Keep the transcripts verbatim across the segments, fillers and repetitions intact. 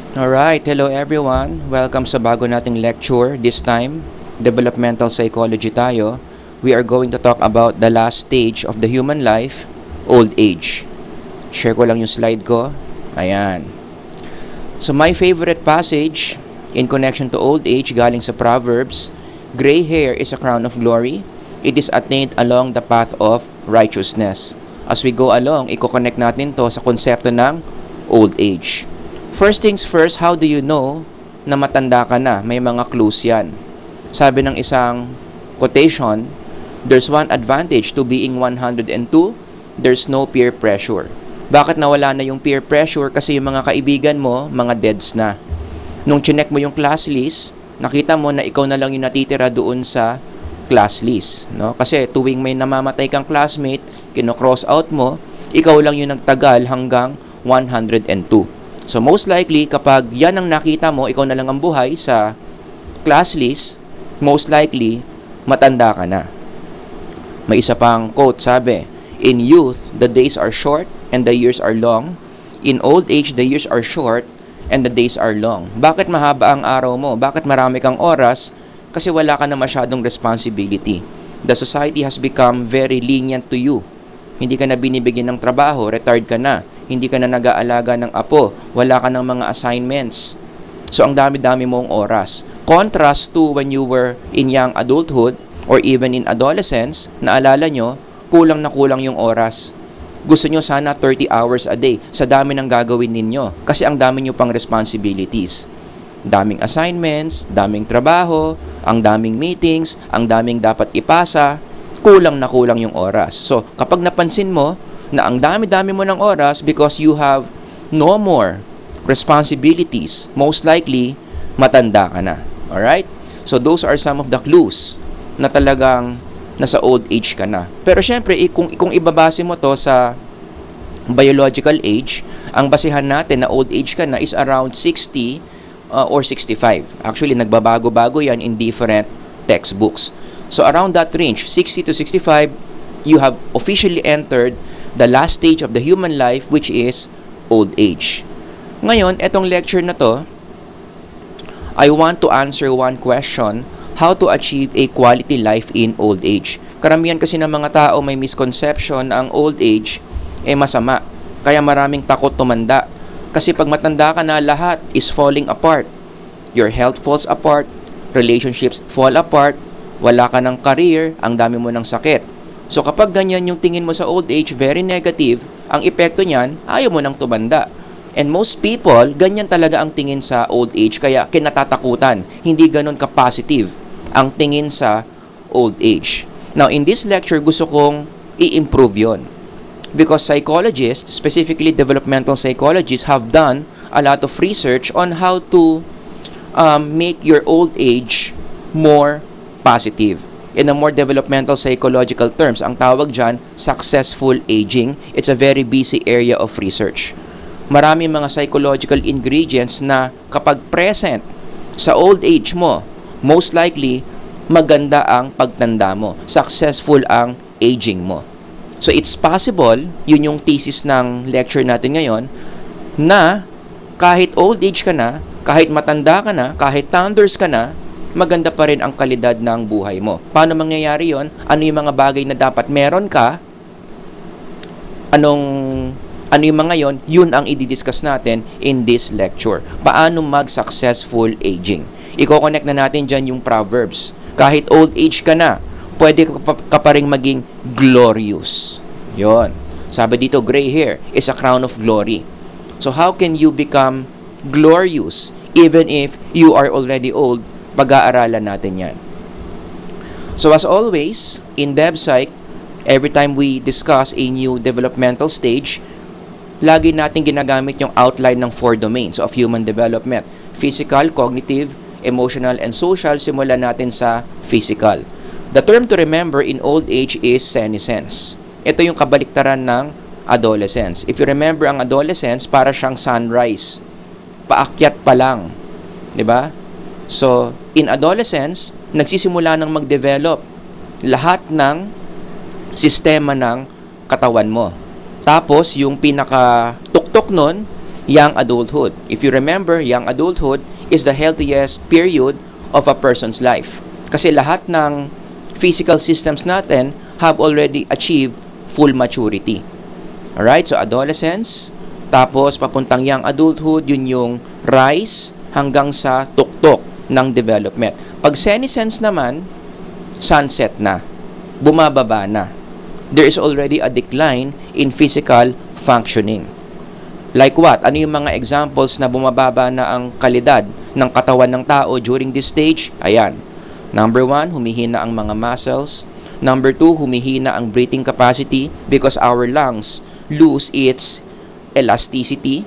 Alright, hello everyone. Welcome sa bago nating lecture. This time, developmental psychology tayo. We are going to talk about the last stage of the human life, old age. Share ko lang yung slide ko. Ayan. So my favorite passage in connection to old age galing sa Proverbs, gray hair is a crown of glory. It is attained along the path of righteousness. As we go along, i-connect natin to sa konsepto ng old age. First things first, how do you know na matanda ka na? May mga clues yan. Sabi ng isang quotation, there's one advantage to being one hundred two, there's no peer pressure. Bakit nawala na yung peer pressure? Kasi yung mga kaibigan mo, mga deads na. Nung chinek mo yung class list, nakita mo na ikaw na lang yung natitira doon sa class list. No? Kasi tuwing may namamatay kang classmate, kino-cross out mo, ikaw lang yung nagtagal hanggang one hundred two. So most likely, kapag yan ang nakita mo, ikaw na lang ang buhay sa class list, most likely, matanda ka na. May isa pang quote, sabi, in youth, the days are short and the years are long. In old age, the years are short and the days are long. Bakit mahaba ang araw mo? Bakit marami kang oras? Kasi wala ka na masyadong responsibility. The society has become very lenient to you. Hindi ka na binibigyan ng trabaho, retired ka na. Hindi ka na nag-aalaga ng apo, wala ka ng mga assignments. So, ang dami-dami mong oras. Contrast to when you were in young adulthood or even in adolescence, naalala nyo, kulang na kulang yung oras. Gusto nyo sana thirty hours a day sa dami ng gagawin ninyo kasi ang dami nyo pang responsibilities. Daming assignments, daming trabaho, ang daming meetings, ang daming dapat ipasa, kulang na kulang yung oras. So, kapag napansin mo, na ang dami-dami mo ng oras because you have no more responsibilities, most likely, matanda ka na. Alright? So, those are some of the clues na talagang nasa old age ka na. Pero syempre, kung, kung ibabase mo to sa biological age, ang basihan natin na old age ka na is around sixty uh, or sixty-five. Actually, nagbabago-bago yan in different textbooks. So, around that range, sixty to sixty-five, you have officially entered the last stage of the human life, which is old age. Ngayon, etong lecture na to, I want to answer one question, how to achieve a quality life in old age. Karamihan kasi ng mga tao may misconception na ang old age ay masama. Kaya maraming takot tumanda. Kasi pag matanda ka na, lahat is falling apart. Your health falls apart, relationships fall apart, wala ka ng career, ang dami mo ng sakit. So kapag ganyan yung tingin mo sa old age, very negative, ang epekto niyan, ayaw mo nang tumanda. And most people, ganyan talaga ang tingin sa old age, kaya kinatatakutan. Hindi ganun ka-positive ang tingin sa old age. Now, in this lecture, gusto kong i-improve yon. Because psychologists, specifically developmental psychologists, have done a lot of research on how to um, make your old age more positive. In a more developmental psychological terms, ang tawag dyan, successful aging. It's a very busy area of research. Marami mga psychological ingredients na kapag present sa old age mo, most likely, maganda ang pagtanda mo. Successful ang aging mo. So it's possible, yun yung thesis ng lecture natin ngayon, na kahit old age ka na, kahit matanda ka na, kahit thunders ka na, maganda pa rin ang kalidad ng buhay mo. Paano mangyayari yon? Ano yung mga bagay na dapat meron ka? Anong, ano yung mga yon? Yun ang i-discuss natin in this lecture. Paano mag-successful aging? Iko-connect na natin dyan yung Proverbs. Kahit old age ka na, pwede ka pa, ka pa rin maging glorious. Yon. Sabi dito, gray hair is a crown of glory. So how can you become glorious even if you are already old? Pag-aaralan natin yan. So as always, in DevPsych, every time we discuss a new developmental stage, lagi natin ginagamit yung outline ng four domains of human development. Physical, cognitive, emotional, and social. Simulan natin sa physical. The term to remember in old age is senescence. Ito yung kabaliktaran ng adolescence. If you remember ang adolescence, para siyang sunrise. Paakyat pa lang. Diba? So, in adolescence, nagsisimula nang mag-develop lahat ng sistema ng katawan mo. Tapos, yung pinaka-tuktok nun, young adulthood. If you remember, young adulthood is the healthiest period of a person's life. Kasi lahat ng physical systems natin have already achieved full maturity. Alright, so adolescence, tapos papuntang young adulthood, yun yung rise hanggang sa tuktok ng development. Pag senescence naman, sunset na, bumababa na. There is already a decline in physical functioning. Like what? Ano yung mga examples na bumababa na ang kalidad ng katawan ng tao during this stage? Ayan. Number one, humihina ang mga muscles. Number two, humihina ang breathing capacity because our lungs lose its elasticity.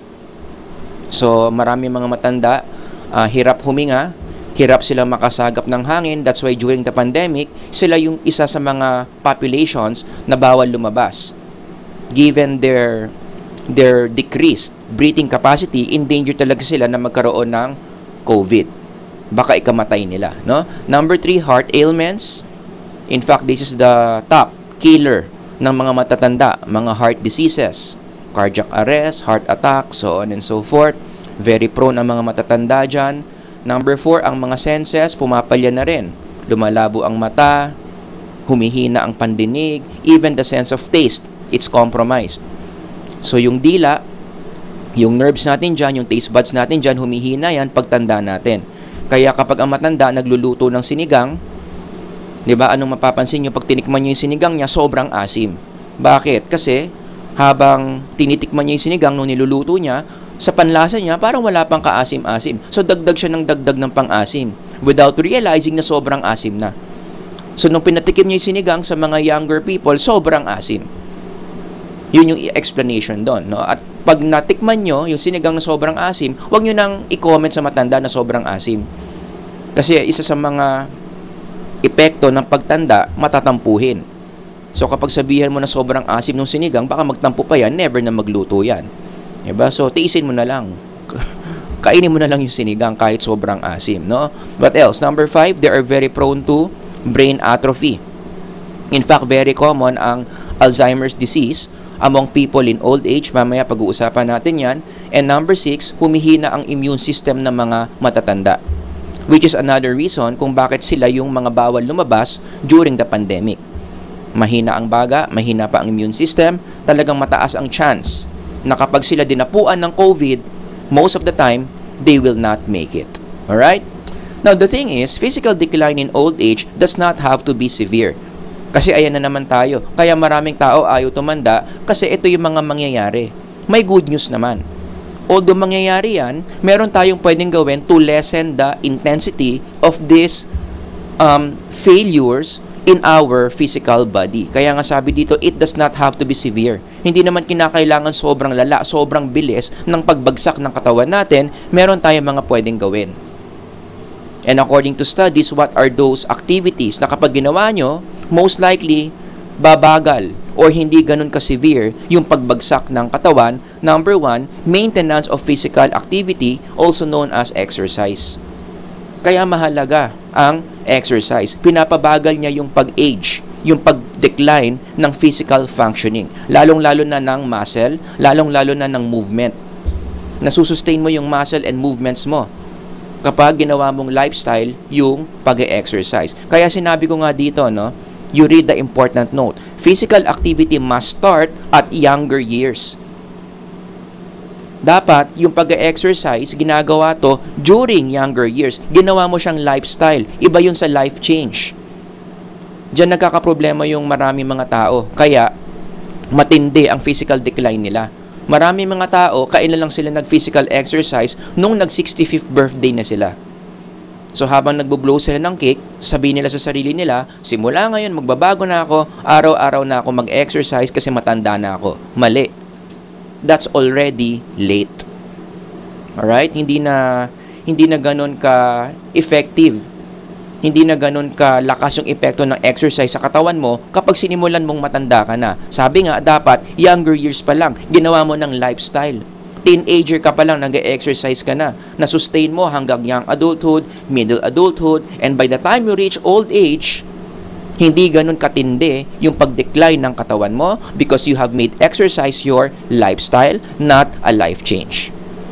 So, marami mga matanda, uh, hirap huminga, hirap silang makasagap ng hangin. That's why during the pandemic, sila yung isa sa mga populations na bawal lumabas. Given their their decreased breathing capacity, in danger talaga sila na magkaroon ng COVID. Baka ikamatay nila, no? Number three, heart ailments. In fact, this is the top killer ng mga matatanda, mga heart diseases, cardiac arrest, heart attack, so on and so forth. Very prone ang mga matatanda dyan. Number four, ang mga senses, pumapalya na rin. Lumalabo ang mata, humihina ang pandinig, even the sense of taste, it's compromised. So, yung dila, yung nerves natin dyan, yung taste buds natin dyan, humihina yan pagtanda natin. Kaya kapag ang matanda nagluluto ng sinigang, di ba, anong mapapansin nyo pag tinikman nyo yung sinigang niya, sobrang asim. Bakit? Kasi habang tinitikman niya yung sinigang nung niluluto niya, sa panlasa niya, parang wala pang kaasim-asim. So, dagdag siya ng dagdag ng pang-asim without realizing na sobrang asim na. So, nung pinatikim niya yung sinigang sa mga younger people, sobrang asim. Yun yung explanation doon, no? At pag natikman nyo yung sinigang na sobrang asim, huwag nyo nang i-comment sa matanda na sobrang asim. Kasi isa sa mga epekto ng pagtanda, matatampuhin. So kapag sabihan mo na sobrang asim ng sinigang, baka magtampo pa yan, never na magluto yan. Diba? So tiisin mo na lang. Kainin mo na lang yung sinigang kahit sobrang asim, no? What else? Number five, they are very prone to brain atrophy. In fact, very common ang Alzheimer's disease among people in old age. Mamaya pag-uusapan natin yan. And number six, humihina ang immune system ng mga matatanda. Which is another reason kung bakit sila yung mga bawal lumabas during the pandemic. Mahina ang baga, mahina pa ang immune system, talagang mataas ang chance na kapag sila dinapuan ng COVID, most of the time, they will not make it. Alright? Now, the thing is, physical decline in old age does not have to be severe. Kasi ayan na naman tayo. Kaya maraming tao ayaw tumanda kasi ito yung mga mangyayari. May good news naman. Although mangyayari yan, meron tayong pwedeng gawin to lessen the intensity of these um, failures in our physical body. Kaya nga sabi dito, it does not have to be severe. Hindi naman kinakailangan sobrang lala, sobrang bilis ng pagbagsak ng katawan natin, meron tayong mga pwedeng gawin. And according to studies, what are those activities na kapag ginawa nyo, most likely, babagal or hindi ganun ka-severe yung pagbagsak ng katawan? Number one, maintenance of physical activity, also known as exercise. Kaya mahalaga ang exercise. Pinapabagal niya yung pag-age, yung pag-decline ng physical functioning. Lalong-lalo na ng muscle, lalong-lalo na ng movement. Nasusustain mo yung muscle and movements mo kapag ginawa mong lifestyle yung pag-exercise. Kaya sinabi ko nga dito, no, you read the important note. Physical activity must start at younger years. Dapat yung pag-exercise, ginagawa to during younger years. Ginawa mo siyang lifestyle. Iba yun sa life change. Diyan nagkakaproblema yung marami mga tao. Kaya, matindi ang physical decline nila. Marami mga tao, kailan lang sila nag-physical exercise nung nag-sixty-fifth birthday na sila. So, habang nagbo-blow sila ng cake, sabihin nila sa sarili nila, simula ngayon, magbabago na ako, araw-araw na ako mag-exercise kasi matanda na ako. Mali. That's already late. Alright? Hindi na, hindi na ganun ka-effective. Hindi na ganun kalakas yung epekto ng exercise sa katawan mo kapag sinimulan mong matanda ka na. Sabi nga, dapat younger years pa lang, ginawa mo ng lifestyle. Teenager ka pa lang, nag-exercise ka na. Na-sustain mo hanggang young adulthood, middle adulthood, and by the time you reach old age, hindi ganun katindi yung pag-decline ng katawan mo because you have made exercise your lifestyle, not a life change.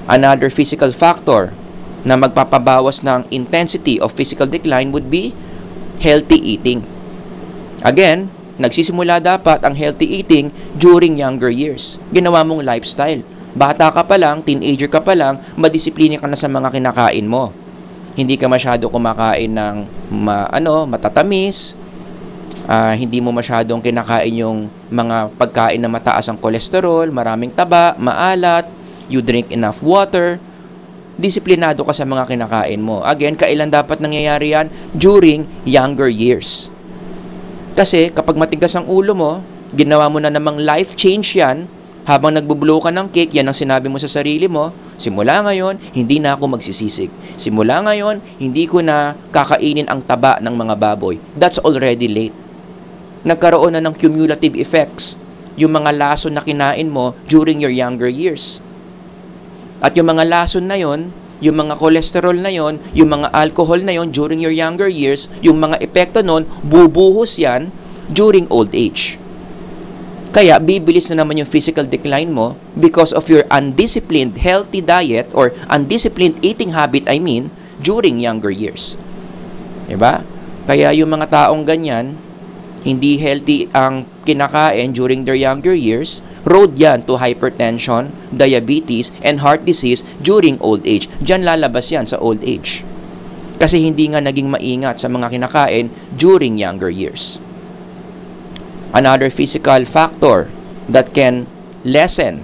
Another physical factor na magpapabawas ng intensity of physical decline would be healthy eating. Again, nagsisimula dapat ang healthy eating during younger years. Ginawa mong lifestyle. Bata ka pa lang, teenager ka pa lang, madisiplina ka na sa mga kinakain mo. Hindi ka masyado kumakain ng ma, ano, matatamis, uh, hindi mo masyadong kinakain yung mga pagkain na mataas ang kolesterol, maraming taba, maalat, you drink enough water, disiplinado ka sa mga kinakain mo. Again, kailan dapat nangyayari yan? During younger years. Kasi kapag matigas ang ulo mo, ginawa mo na namang life change yan, habang nagbublow ka ng cake, yan ang sinabi mo sa sarili mo, simula ngayon, hindi na ako magsisisig. Simula ngayon, hindi ko na kakainin ang taba ng mga baboy. That's already late. Nagkaroon na ng cumulative effects yung mga lason na kinain mo during your younger years. At yung mga lason na yon, yung mga cholesterol na yon, yung mga alcohol na yon during your younger years, yung mga epekto nun, bubuhos yan during old age. Kaya, bibilis na naman yung physical decline mo because of your undisciplined healthy diet or undisciplined eating habit, I mean, during younger years. Diba? Kaya yung mga taong ganyan, hindi healthy ang kinakain during their younger years, road yan to hypertension, diabetes, and heart disease during old age. Diyan lalabas yan sa old age. Kasi hindi nga naging maingat sa mga kinakain during younger years. Another physical factor that can lessen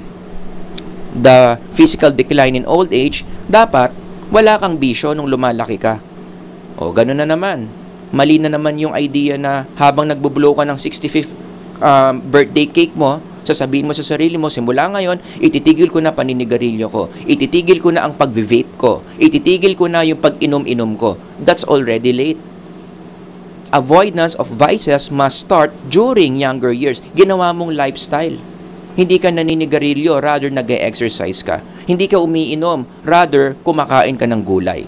the physical decline in old age, dapat wala kang bisyo nung lumalaki ka. O, ganun na naman. Mali na naman yung idea na habang nagbublow ka ng sixty-fifth um, birthday cake mo, sasabihin mo sa sarili mo, simula ngayon, ititigil ko na paninigarilyo ko. Ititigil ko na ang pag-vape ko. Ititigil ko na yung pag-inom-inom ko. That's already late. Avoidance of vices must start during younger years. Ginawa mong lifestyle. Hindi ka naninigarilyo, rather nag-e-exercise ka. Hindi ka umiinom, rather kumakain ka ng gulay.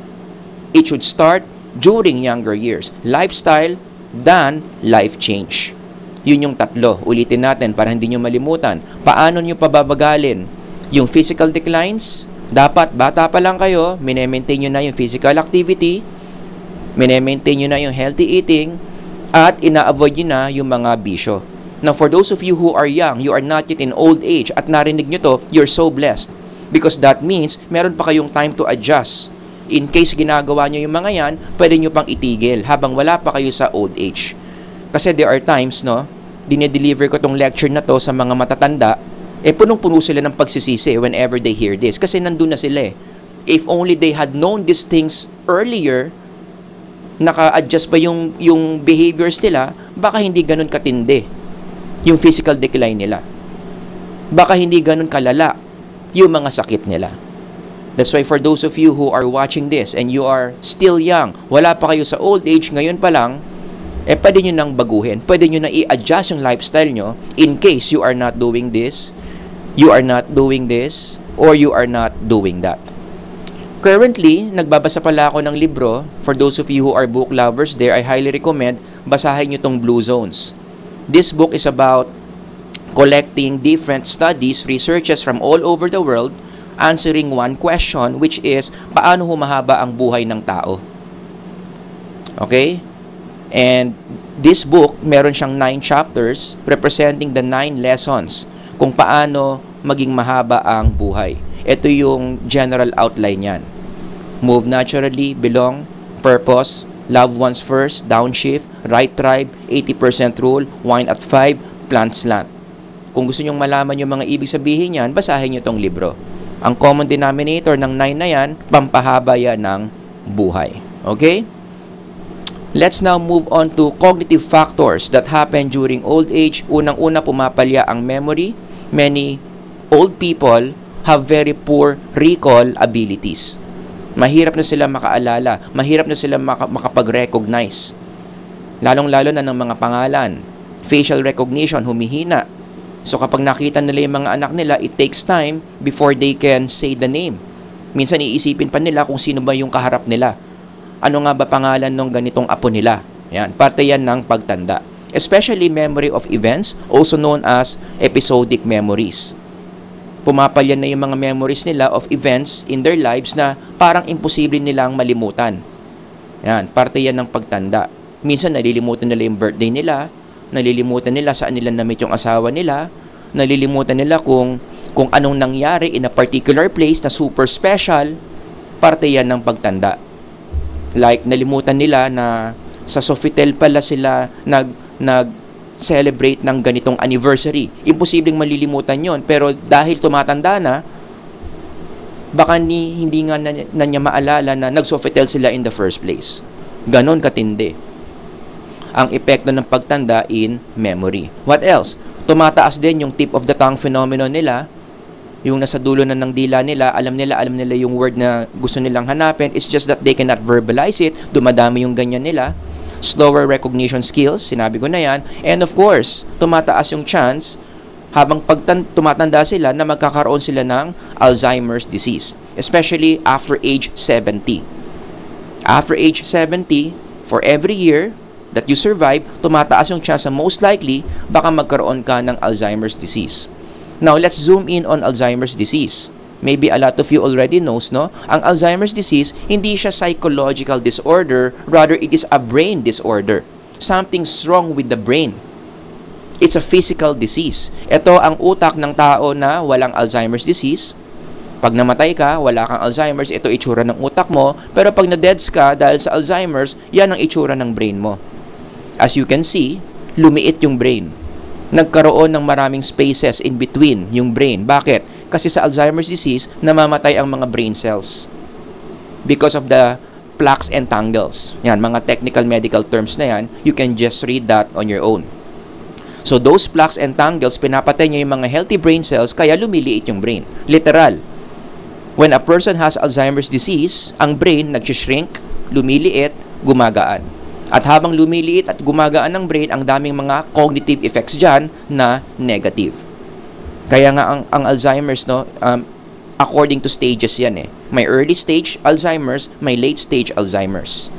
It should start during younger years. Lifestyle, then life change. Yun yung tatlo. Ulitin natin para hindi nyo malimutan. Paano nyo pababagalin yung physical declines? Dapat, bata pa lang kayo, minemaintain nyo na yung physical activity, minemaintain nyo na yung healthy eating, at ina-avoid nyo na yung mga bisyo. Now, for those of you who are young, you are not yet in old age, at narinig nyo to, you're so blessed. Because that means, meron pa kayong time to adjust. In case ginagawa nyo yung mga yan, pwede nyo pang itigil habang wala pa kayo sa old age. Kasi there are times, no, dinedeliver ko tong lecture na to sa mga matatanda, eh punong-puno sila ng pagsisisi whenever they hear this. Kasi nandun na sila eh. If only they had known these things earlier, naka-adjust pa yung, yung behaviors nila, baka hindi ganun katindi yung physical decline nila. Baka hindi ganun kalala yung mga sakit nila. That's why for those of you who are watching this and you are still young, wala pa kayo sa old age, ngayon pa lang, eh pwede nyo nang baguhin. Pwede nyo na i-adjust yung lifestyle nyo in case you are not doing this, you are not doing this, or you are not doing that. Currently, nagbabasa pala ako ng libro. For those of you who are book lovers there, I highly recommend basahin nyo tong Blue Zones. This book is about collecting different studies, researches from all over the world, answering one question, which is, paano humahaba ang buhay ng tao? Okay? And this book, meron siyang nine chapters representing the nine lessons kung paano maging mahaba ang buhay. Ito yung general outline yan. Move naturally, belong, purpose, love ones first, downshift, right tribe, eighty percent rule, wine at five, plant slant. Kung gusto nyong malaman yung mga ibig sabihin yan, basahin nyo tong libro. Ang common denominator ng nine na yan, pampahaba yan ng buhay. Okay? Let's now move on to cognitive factors that happen during old age. Unang-una, pumapalya ang memory. Many old people have very poor recall abilities. Mahirap na sila makaalala. Mahirap na sila maka- makapag-recognize. Lalong-lalo na ng mga pangalan. Facial recognition, humihina. So kapag nakita nila yung mga anak nila, it takes time before they can say the name. Minsan iisipin pa nila kung sino ba yung kaharap nila. Ano nga ba pangalan ng ganitong apo nila? Yan, parte yan ng pagtanda. Especially memory of events, also known as episodic memories. pumapalyan na yung mga memories nila of events in their lives na parang imposible nilang malimutan. Yan, parte yan ng pagtanda. Minsan nalilimutan nila yung birthday nila, nalilimutan nila saan nila na-meet yung asawa nila, nalilimutan nila kung kung anong nangyari in a particular place na super special. Parte yan ng pagtanda. Like, nalimutan nila na sa Sofitel pala sila nag, nag-celebrate ng ganitong anniversary. Imposibleng malilimutan yon. Pero dahil tumatanda na, baka ni, hindi nga na, na niya maalala na nag-Sofitel sila in the first place. Ganon katindi ang epekto ng pagtanda in memory. What else? Tumataas din yung tip of the tongue phenomenon nila. Yung nasa dulo na ng dila nila, alam nila, alam nila yung word na gusto nilang hanapin. It's just that they cannot verbalize it. Dumadami yung ganyan nila. Slower recognition skills, sinabi ko na yan. And of course, tumataas yung chance habang pagtan tumatanda sila na magkakaroon sila ng Alzheimer's disease. Especially after age seventy. After age seventy, for every year that you survive, tumataas yung chance na most likely baka magkaroon ka ng Alzheimer's disease. Now, let's zoom in on Alzheimer's disease. Maybe a lot of you already knows, no? Ang Alzheimer's disease, hindi siya psychological disorder, rather it is a brain disorder. Something's wrong with the brain. It's a physical disease. Ito ang utak ng tao na walang Alzheimer's disease. Pag namatay ka, wala kang Alzheimer's, ito itsura ng utak mo. Pero pag na-deads ka dahil sa Alzheimer's, yan ang itsura ng brain mo. As you can see, lumiit yung brain. Nagkaroon ng maraming spaces in between yung brain. Bakit? Kasi sa Alzheimer's disease, namamatay ang mga brain cells because of the plaques and tangles. Yan, mga technical medical terms na yan, you can just read that on your own. So those plaques and tangles, pinapatay niya yung mga healthy brain cells, kaya lumiliit yung brain. Literal. When a person has Alzheimer's disease, ang brain nag-shrink, lumiliit, gumagaan. At habang lumiliit at gumagaan ng brain, ang daming mga cognitive effects dyan na negative. Kaya nga ang, ang Alzheimer's, no, um, according to stages yan eh. May early stage Alzheimer's, may late stage Alzheimer's.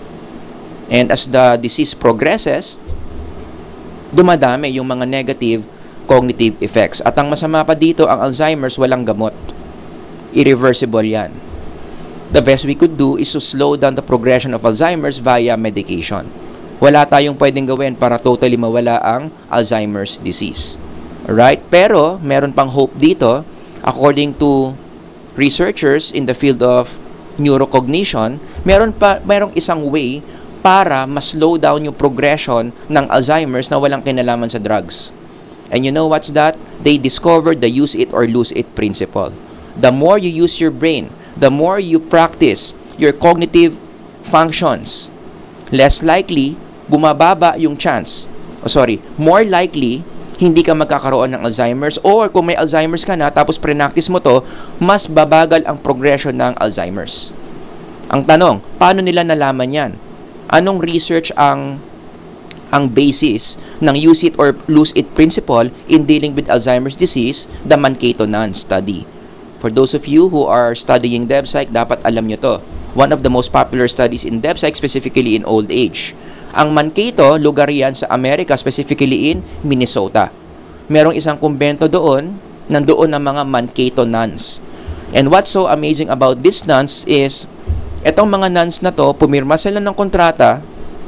And as the disease progresses, dumadami yung mga negative cognitive effects. At ang masama pa dito, ang Alzheimer's walang gamot. Irreversible yan. The best we could do is to slow down the progression of Alzheimer's via medication. Wala tayong pwedeng gawin para totally mawala ang Alzheimer's disease. Alright? Pero, meron pang hope dito. According to researchers in the field of neurocognition, meron pa merong isang way para ma-slow down yung progression ng Alzheimer's na walang kinalaman sa drugs. And you know what's that? They discovered the use it or lose it principle. The more you use your brain, the more you practice your cognitive functions, less likely, bumababa yung chance. Oh, sorry, more likely, hindi ka magkakaroon ng Alzheimer's, or kung may Alzheimer's ka na, tapos pre-practice mo to, mas babagal ang progression ng Alzheimer's. Ang tanong, paano nila nalaman yan? Anong research ang ang basis ng use it or lose it principle in dealing with Alzheimer's disease? The Mankato-Nunn study. For those of you who are studying DevPsych, dapat alam nyo to. One of the most popular studies in DevPsych, specifically in old age. Ang Mankato, lugar yan sa Amerika, specifically in Minnesota. Merong isang kumbento doon, nandoon ang mga Mankato nuns. And what's so amazing about these nuns is, etong mga nuns na to, pumirma sila ng kontrata.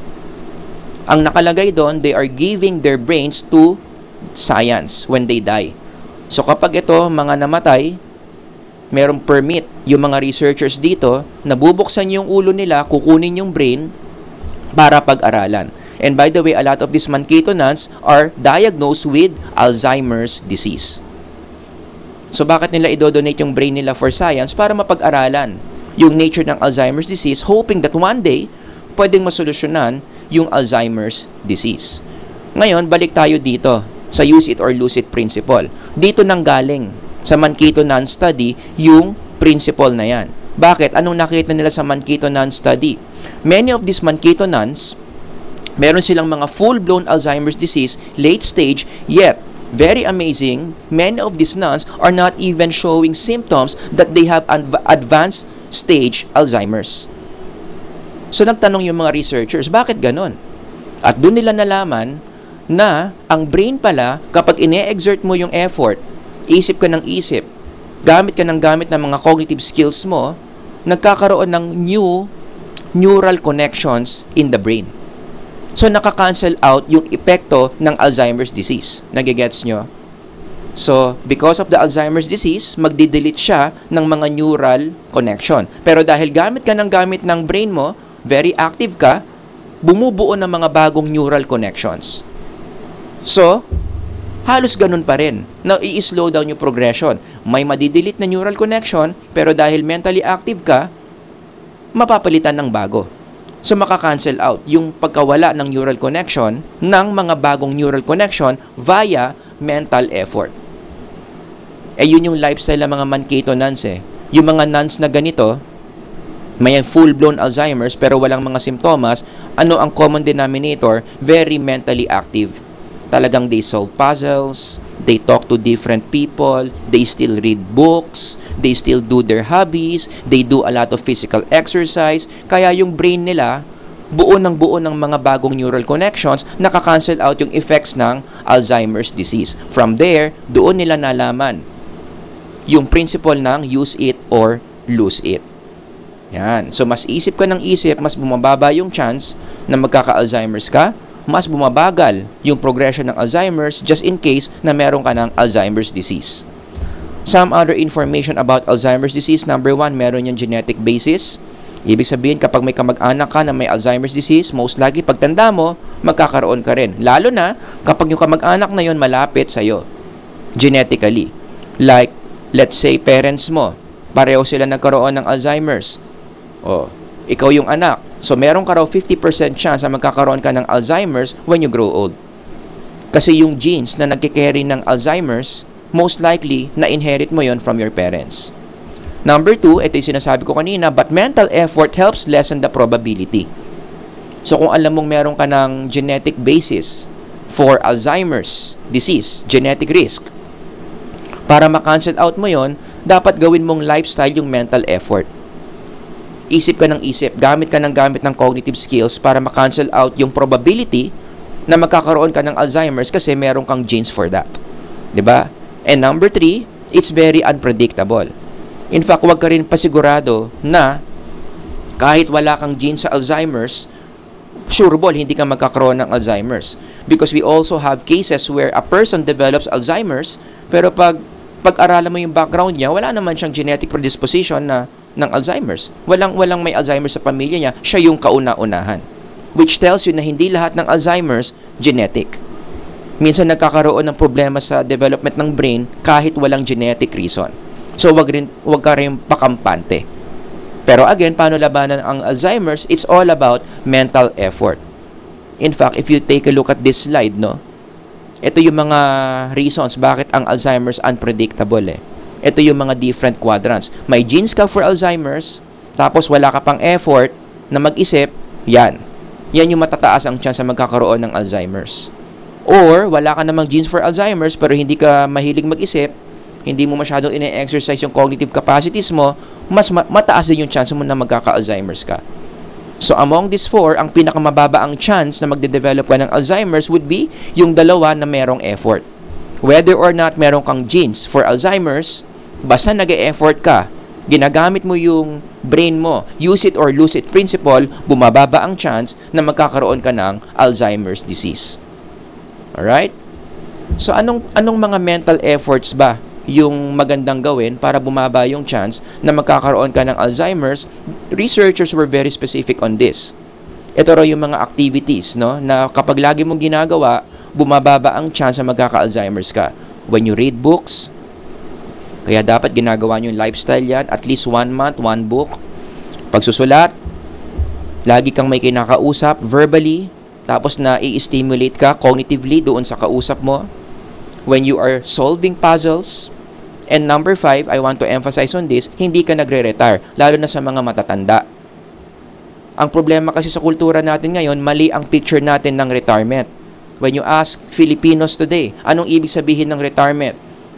Ang nakalagay doon, they are giving their brains to science when they die. So kapag ito, mga namatay, merong permit yung mga researchers dito na bubuksan yung ulo nila, kukunin yung brain para pag-aralan. And by the way, a lot of these Mankato nuns are diagnosed with Alzheimer's disease. So bakit nila idodonate yung brain nila for science? Para mapag-aralan yung nature ng Alzheimer's disease, hoping that one day, pwedeng masolusyonan yung Alzheimer's disease. Ngayon, balik tayo dito sa use it or lose it principle. Dito nang galing sa Mankato-Nunn study, yung principle na yan. Bakit? Anong nakita nila sa Mankato-Nunn study? Many of these Mankato nuns, meron silang mga full-blown Alzheimer's disease, late stage, yet, very amazing, many of these nuns are not even showing symptoms that they have advanced stage Alzheimer's. So, nagtanong yung mga researchers, bakit ganon? At doon nila nalaman na ang brain pala, kapag ine-exert mo yung effort isip ka ng isip, gamit ka ng gamit ng mga cognitive skills mo, nagkakaroon ng new neural connections in the brain. So, nakaka-cancel out yung epekto ng Alzheimer's disease. Nagigets nyo? So, because of the Alzheimer's disease, magdi-delete siya ng mga neural connection. Pero dahil gamit ka ng gamit ng brain mo, very active ka, bumubuo ng mga bagong neural connections. So, halos ganun pa rin. Na i-slow down yung progression. May madidelete na neural connection, pero dahil mentally active ka, mapapalitan ng bago. So, maka-cancel out yung pagkawala ng neural connection ng mga bagong neural connection via mental effort. Eh, yun yung lifestyle ng mga Mankato nuns eh. Yung mga nuns na ganito, may full-blown Alzheimer's pero walang mga simptomas, ano ang common denominator? Very mentally active. Talagang they solve puzzles, they talk to different people, they still read books, they still do their hobbies, they do a lot of physical exercise, kaya yung brain nila, buo ng buo ng mga bagong neural connections, nakaka-cancel out yung effects ng Alzheimer's disease. From there, doon nila nalaman yung principle ng use it or lose it. Yan. So, mas isip ka ng isip, mas bumababa yung chance na magkaka-Alzheimer's ka, mas bumabagal yung progression ng Alzheimer's just in case na meron ka ng Alzheimer's disease. Some other information about Alzheimer's disease. Number one, meron yung genetic basis. Ibig sabihin, kapag may kamag-anak ka na may Alzheimer's disease, most likely pagtanda mo, magkakaroon ka rin. Lalo na kapag yung kamag-anak na yon malapit sa'yo, genetically. Like, let's say, parents mo, pareho sila nagkaroon ng Alzheimer's. O, ikaw yung anak. So, meron ka raw fifty percent chance na magkakaroon ka ng Alzheimer's when you grow old. Kasi yung genes na nagkikerry ng Alzheimer's, most likely, na-inherit mo yon from your parents. Number two, ito yung sinasabi ko kanina, but mental effort helps lessen the probability. So, kung alam mong meron ka ng genetic basis for Alzheimer's disease, genetic risk, para ma-cancel out mo yon, dapat gawin mong lifestyle yung mental effort. Isip ka ng isip, gamit ka ng gamit ng cognitive skills para ma-cancel out yung probability na magkakaroon ka ng Alzheimer's kasi meron kang genes for that. Diba? And number three, it's very unpredictable. In fact, huwag ka rin pasigurado na kahit wala kang genes sa Alzheimer's, sure ball, hindi ka magkakaroon ng Alzheimer's. Because we also have cases where a person develops Alzheimer's, pero pag pag-aralan mo yung background niya, wala naman siyang genetic predisposition na ng Alzheimer's. Walang walang may Alzheimer's sa pamilya niya, siya yung kauna-unahan. Which tells you na hindi lahat ng Alzheimer's genetic. Minsan nagkakaroon ng problema sa development ng brain kahit walang genetic reason. So wag rin wag ka rin pakampante. Pero again, paano labanan ang Alzheimer's? It's all about mental effort. In fact, if you take a look at this slide, no, ito yung mga reasons bakit ang Alzheimer's unpredictable eh. Ito yung mga different quadrants. May genes ka for Alzheimer's, tapos wala ka pang effort na mag-isip, yan. Yan yung matataas ang chance na magkakaroon ng Alzheimer's. Or, wala ka namang genes for Alzheimer's, pero hindi ka mahilig mag-isip, hindi mo masyadong ine-exercise yung cognitive capacities mo, mas ma- mataas din yung chance mo na magkaka-Alzheimer's ka. So, among these four, ang pinakamababa ang chance na magde-develop ka ng Alzheimer's would be yung dalawa na merong effort. Whether or not meron kang genes for Alzheimer's, basta nag-e-effort ka, ginagamit mo yung brain mo, use it or lose it principle, bumababa ang chance na magkakaroon ka ng Alzheimer's disease. Alright? So, anong, anong mga mental efforts ba yung magandang gawin para bumaba yung chance na magkakaroon ka ng Alzheimer's? Researchers were very specific on this. Ito raw yung mga activities, no, na kapag lagi mong ginagawa, bumababa ang chance na magkaka-Alzheimer's ka. When you read books, kaya dapat ginagawa nyo yung lifestyle yan, at least one month, one book. Pagsusulat, lagi kang may kinakausap, verbally, tapos na i-stimulate ka cognitively doon sa kausap mo. When you are solving puzzles, and number five, I want to emphasize on this, hindi ka nagre-retire, lalo na sa mga matatanda. Ang problema kasi sa kultura natin ngayon, mali ang picture natin ng retirement. When you ask Filipinos today, anong ibig sabihin ng retirement?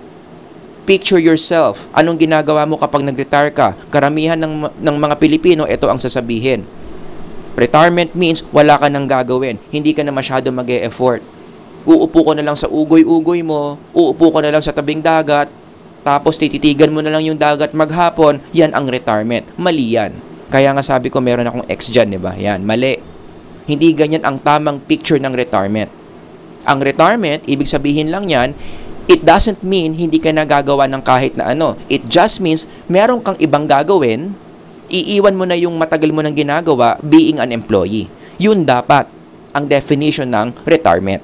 Picture yourself. Anong ginagawa mo kapag nag-retire ka? Karamihan ng, ng mga Pilipino, ito ang sasabihin. Retirement means wala ka nang gagawin. Hindi ka na masyado mag-e-effort. Uupo ka na lang sa ugoy-ugoy mo, uupo ka na lang sa tabing dagat, tapos tititigan mo na lang yung dagat maghapon, yan ang retirement. Mali yan. Kaya nga sabi ko, meron akong ex dyan, di ba? Yan, mali. Hindi ganyan ang tamang picture ng retirement. Ang retirement, ibig sabihin lang yan, it doesn't mean hindi ka nagagawa ng kahit na ano. It just means meron kang ibang gagawin, iiwan mo na yung matagal mo nang ginagawa being an employee. Yun dapat ang definition ng retirement.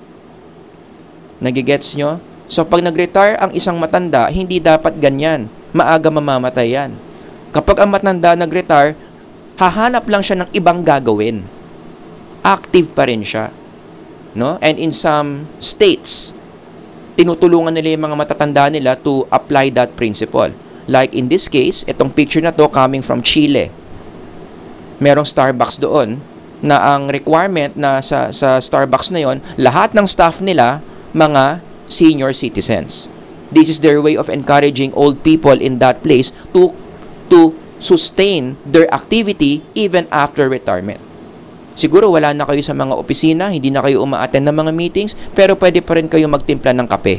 Nagigets nyo? So pag nag-retire ang isang matanda, hindi dapat ganyan. Maaga mamamatay yan. Kapag ang matanda nag-retire, hahanap lang siya ng ibang gagawin. Active pa rin siya. No? And in some states, tinutulungan nila yung mga matatanda nila to apply that principle. Like in this case, itong picture na to coming from Chile. Merong Starbucks doon na ang requirement na sa, sa Starbucks na yon, lahat ng staff nila, mga senior citizens. This is their way of encouraging old people in that place to, to sustain their activity even after retirement. Siguro wala na kayo sa mga opisina, hindi na kayo uma-attend ng mga meetings, pero pwede pa rin kayo magtimpla ng kape.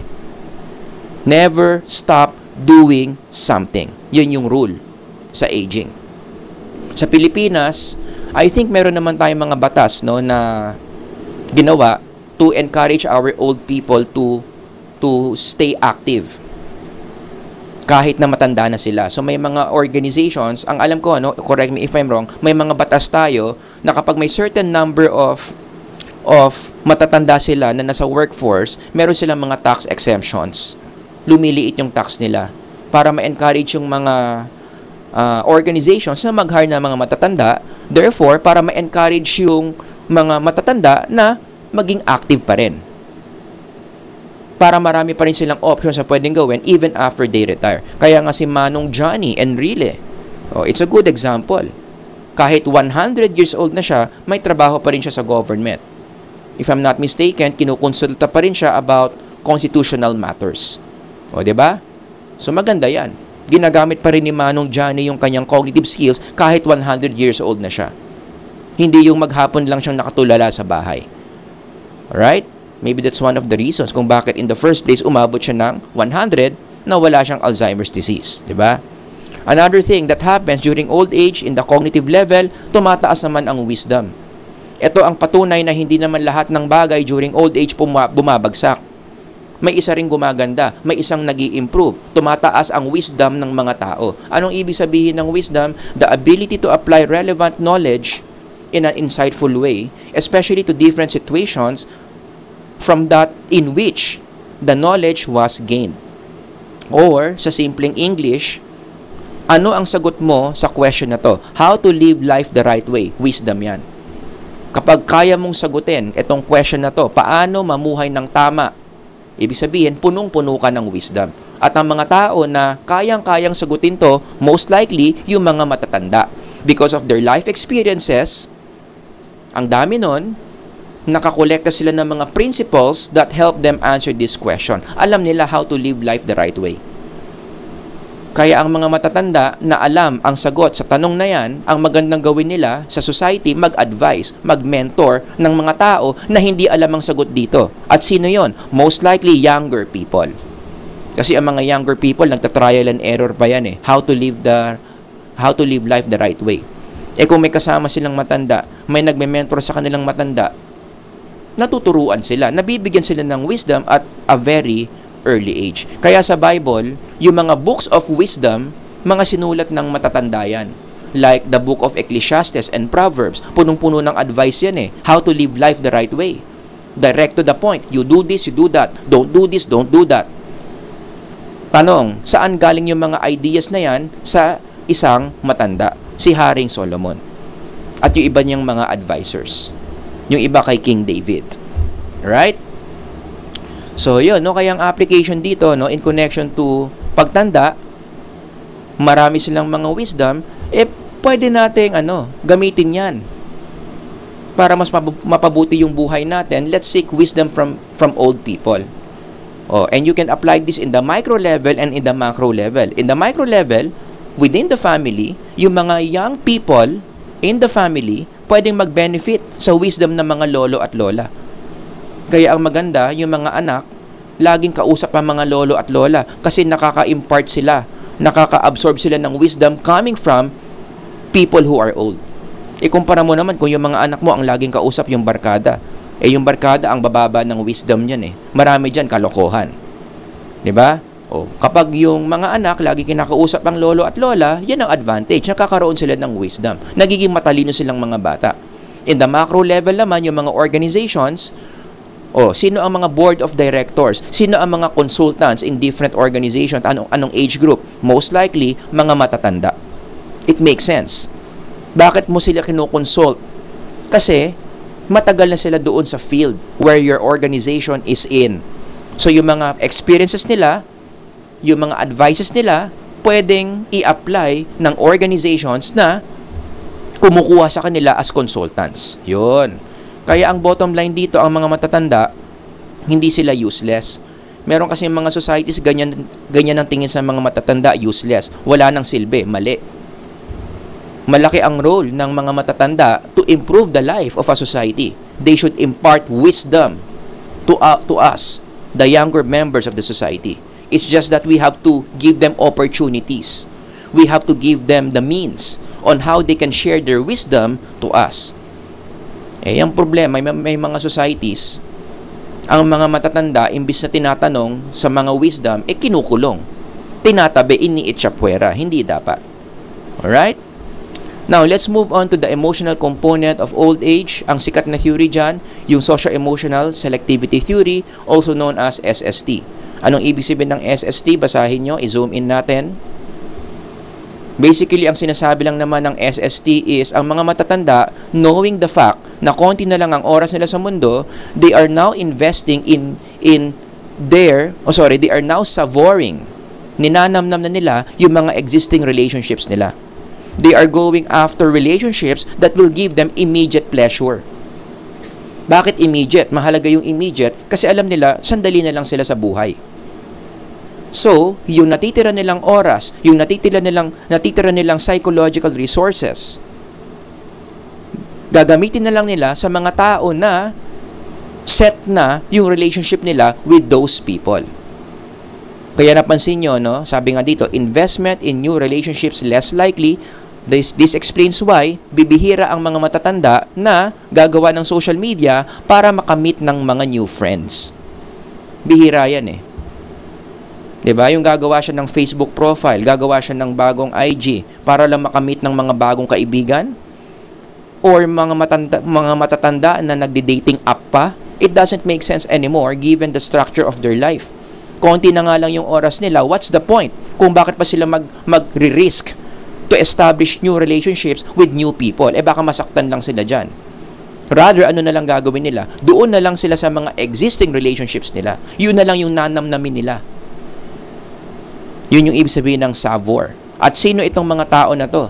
Never stop doing something. Yun yung rule sa aging. Sa Pilipinas, I think meron naman tayong mga batas no, na ginawa to encourage our old people to to stay active kahit na matanda na sila. So may mga organizations, ang alam ko, ano, correct me if I'm wrong, may mga batas tayo na kapag may certain number of of matatanda sila na nasa workforce, meron silang mga tax exemptions. Lumiliit yung tax nila para ma-encourage yung mga uh, organizations na mag-hire na mga matatanda. Therefore, para ma-encourage yung mga matatanda na maging active pa rin. Para marami pa rin silang options sa pwedeng gawin even after they retire. Kaya nga si Manong Johnny Enrile, oh, it's a good example. Kahit one hundred years old na siya, may trabaho pa rin siya sa government. If I'm not mistaken, kinukonsulta pa rin siya about constitutional matters. O, diba? So, maganda yan. Ginagamit pa rin ni Manong Johnny yung kanyang cognitive skills kahit one hundred years old na siya. Hindi yung maghapon lang siyang nakatulala sa bahay. Alright? Maybe that's one of the reasons kung bakit in the first place umabot siya ng one hundred na wala siyang Alzheimer's disease. Diba? Another thing that happens during old age in the cognitive level, tumataas naman ang wisdom. Ito ang patunay na hindi naman lahat ng bagay during old age bumabagsak. May isa ring gumaganda, may isang nag-i-improve. Tumataas ang wisdom ng mga tao. Anong ibig sabihin ng wisdom? The ability to apply relevant knowledge in an insightful way, especially to different situations from that in which the knowledge was gained. Or, sa simpleng English, ano ang sagot mo sa question na to? How to live life the right way? Wisdom yan. Kapag kaya mong sagutin itong question na to, paano mamuhay ng tama? Ibig sabihin, punong-puno ka ng wisdom. At ang mga tao na kayang-kayang sagutin to, most likely, yung mga matatanda. Because of their life experiences, ang dami nun, nakakolekta sila ng mga principles that help them answer this question. Alam nila how to live life the right way. Kaya ang mga matatanda na alam ang sagot sa tanong na yan, ang magandang gawin nila sa society, mag-advise, mag-mentor ng mga tao na hindi alam ang sagot dito. At sino yon? Most likely, younger people. Kasi ang mga younger people, nagtatrial and error pa yan eh. How to live the, how to live life the right way. Eh kung may kasama silang matanda, may nagme-mentor sa kanilang matanda, natuturuan sila, nabibigyan sila ng wisdom at a very early age. Kaya sa Bible, yung mga books of wisdom, mga sinulat ng matatanda yan. Like the book of Ecclesiastes and Proverbs, punong-puno ng advice yan eh. How to live life the right way. Direct to the point. You do this, you do that. Don't do this, don't do that. Tanong, saan galing yung mga ideas na yan? Sa isang matanda, si Haring Solomon. At yung iba niyang mga advisors. Yung iba kay King David. Right? So, yun, no? Kaya ang application dito, no, in connection to pagtanda, marami silang mga wisdom, eh, pwede nating, ano, gamitin yan. Para mas mapabuti yung buhay natin, let's seek wisdom from, from old people. Oh, and you can apply this in the micro level and in the macro level. In the micro level, within the family, yung mga young people in the family, pwedeng mag-benefit sa wisdom ng mga lolo at lola. Kaya ang maganda, yung mga anak, laging kausap ang mga lolo at lola kasi nakaka-impart sila, nakaka-absorb sila ng wisdom coming from people who are old. Ikumpara mo naman kung yung mga anak mo ang laging kausap yung barkada. Eh yung barkada ang bababa ng wisdom niyan eh. Marami diyan kalokohan. 'Di ba? O, kapag yung mga anak lagi kinakausap ang lolo at lola, yan ang advantage. Nakakaroon sila ng wisdom. Nagiging matalino silang mga bata. In the macro level naman, yung mga organizations, o sino ang mga board of directors? Sino ang mga consultants in different organizations? Anong, anong age group? Most likely, mga matatanda. It makes sense. Bakit mo sila kinukonsult? Kasi, matagal na sila doon sa field where your organization is in. So, yung mga experiences nila, yung mga advices nila, pwedeng i-apply ng organizations na kumukuha sa kanila as consultants. Yun. Kaya ang bottom line dito, ang mga matatanda, hindi sila useless. Meron kasi mga societies, ganyan, ganyan ang tingin sa mga matatanda, useless. Wala nang silbi, mali. Malaki ang role ng mga matatanda to improve the life of a society. They should impart wisdom to, uh, to us, the younger members of the society. It's just that we have to give them opportunities. We have to give them the means on how they can share their wisdom to us. Eh, ang problema, may, may mga societies, ang mga matatanda, imbis na tinatanong sa mga wisdom, eh kinukulong. Tinatabi, iniitsapwera. Hindi dapat. Alright? Now, let's move on to the emotional component of old age. Ang sikat na theory dyan, yung Socio-Emotional Selectivity Theory, also known as S S T. Anong ibig sabihin ng S S T? Basahin nyo, i-zoom in natin. Basically, ang sinasabi lang naman ng S S T is, ang mga matatanda, knowing the fact na konti na lang ang oras nila sa mundo, they are now investing in, in their, oh sorry, they are now savoring, ninanamnam na nila yung mga existing relationships nila. They are going after relationships that will give them immediate pleasure. Bakit immediate? Mahalaga yung immediate kasi alam nila, sandali na lang sila sa buhay. So, yung natitira nilang oras, yung natitira nilang, natitira nilang psychological resources, gagamitin na lang nila sa mga tao na set na yung relationship nila with those people. Kaya napansin nyo, no? Sabi nga dito, investment in new relationships less likely. This, this explains why bibihira ang mga matatanda na gagawa ng social media para makamit ng mga new friends. Bihira yan eh. Diba? Yung gagawa siya ng Facebook profile, gagawa siya ng bagong I G para lang makamit ng mga bagong kaibigan or mga matanda, mga matatanda na nagdi-dating app pa. It doesn't make sense anymore given the structure of their life. Konti na nga lang yung oras nila, what's the point? Kung bakit pa sila mag, mag-risk to establish new relationships with new people? Eh baka masaktan lang sila dyan. Rather, ano na lang gagawin nila? Doon na lang sila sa mga existing relationships nila. Yun na lang yung nanamnamin nila. Yun yung ibig sabihin ng savor. At sino itong mga tao na to?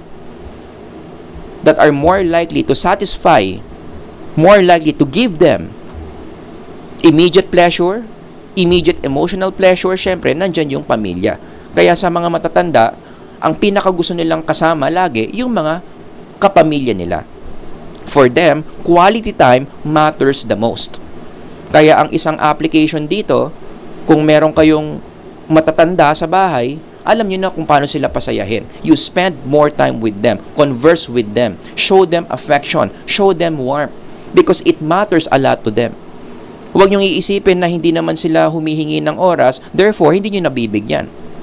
That are more likely to satisfy, more likely to give them immediate pleasure, immediate emotional pleasure, syempre, nandyan yung pamilya. Kaya sa mga matatanda, ang pinakagusto nilang kasama lagi, yung mga kapamilya nila. For them, quality time matters the most. Kaya ang isang application dito, kung meron kayong matatanda sa bahay, alam nyo na kung paano sila pasayahin. You spend more time with them, converse with them, show them affection, show them warmth, because it matters a lot to them. Huwag niyong iisipin na hindi naman sila humihingi ng oras, therefore, hindi nyo nabibigyan.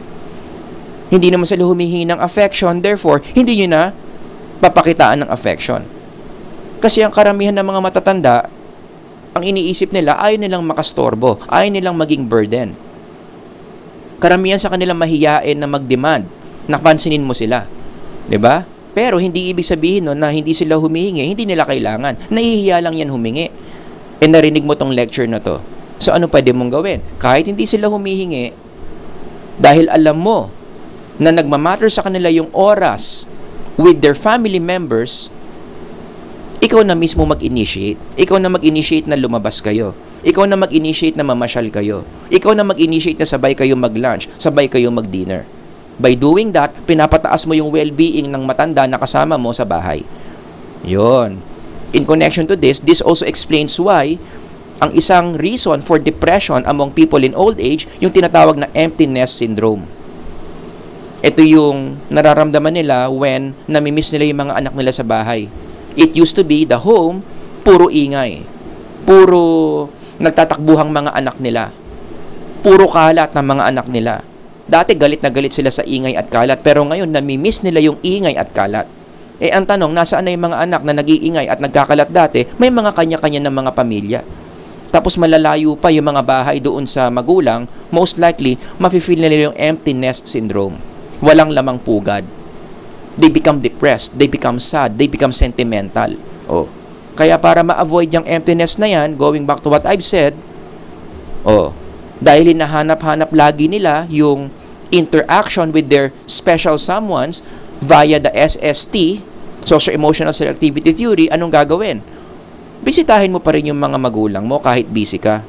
Hindi naman sila humihingi ng affection, therefore, hindi nyo na papakitaan ng affection. Kasi ang karamihan ng mga matatanda, ang iniisip nila, ayaw nilang makastorbo, ayaw nilang maging burden. Karamihan sa kanilang mahiyain na mag-demand, napansinin mo sila. 'Di ba? Pero hindi ibig sabihin no, na hindi sila humihingi, hindi nila kailangan. Nahihiya lang yan humingi. E narinig mo tong lecture na to. So ano pwede mong gawin? Kahit hindi sila humihingi, dahil alam mo na nagmamatter sa kanila yung oras with their family members, ikaw na mismo mag-initiate. Ikaw na mag-initiate na lumabas kayo. Ikaw na mag-initiate na mamasyal kayo. Ikaw na mag-initiate na sabay kayo mag-lunch, sabay kayo mag-dinner. By doing that, pinapataas mo yung well-being ng matanda na kasama mo sa bahay. Yun. In connection to this, this also explains why ang isang reason for depression among people in old age, yung tinatawag na empty nest syndrome. Ito yung nararamdaman nila when namimiss nila yung mga anak nila sa bahay. It used to be the home, puro ingay. Puro nagtatakbuhang mga anak nila. Puro kalat ng mga anak nila. Dati galit na galit sila sa ingay at kalat, pero ngayon namimiss nila yung ingay at kalat. Eh ang tanong, nasaan na yung mga anak na nag-iingay at nagkakalat dati? May mga kanya-kanya ng mga pamilya. Tapos malalayo pa yung mga bahay doon sa magulang, most likely, mafe-feel nila yung empty nest syndrome. Walang lamang pugad. They become depressed, they become sad, they become sentimental. Oh. Kaya para ma-avoid yung emptiness na yan, going back to what I've said, oh, dahil hinahanap-hanap lagi nila yung interaction with their special someones via the S S T, Socio-Emotional Selectivity Theory, anong gagawin? Bisitahin mo pa rin yung mga magulang mo kahit busy ka.